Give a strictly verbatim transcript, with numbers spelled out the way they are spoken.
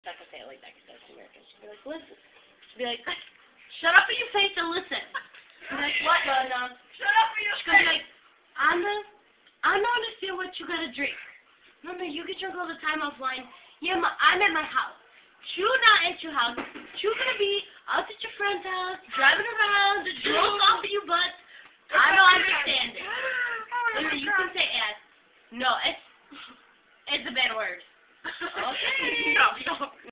not gonna say it like that because that's American. She'd be like, listen. She'd be like, shut up in your face and listen. She'd be like, what, Nana? Shut up in your She's gonna be like, Anna, I don't understand what you gotta drink. Mama, you can drink all the time offline. Yeah, ma, I'm at my house. You not at your house. You gonna be out at your friend's house, driving around, drunk off of you butts. I don't understand it. Mama, you can say ass. No, it's it's a bad word. Okay. No, no.